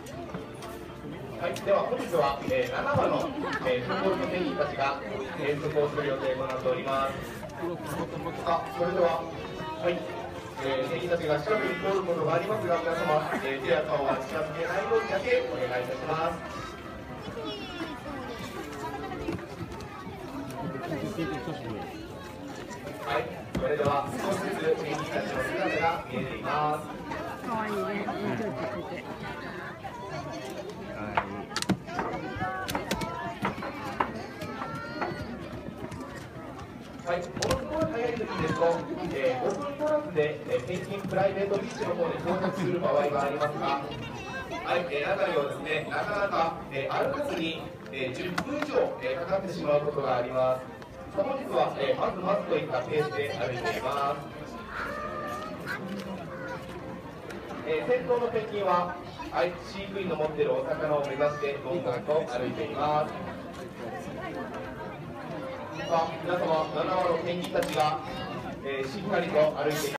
はい、では本日は、7羽の、フンボルトペンギンたちが遠足をする予定となっております。それでは、はい、ペンギンたちが近くに通ることがありますが、皆様、手や顔は近づけないようにだけお願いいたします。はい、それでは少しずつペンギンたちの姿が見えています。 かわいいね。 はい、ものすごい早い時ですと、5分足らずで、ペンギンプライベートビーチの方に到着する場合がありますが、はい、中にはですね、なかなか、歩かずに、10分以上、かかってしまうことがあります。本日は、まずまずといったペースで歩いています。先頭のペンギンは、はい、飼育員の持っているお魚を目指してどんどんと歩いています。さあ、皆様、7羽のペンギンたちが、しっかりと歩いています。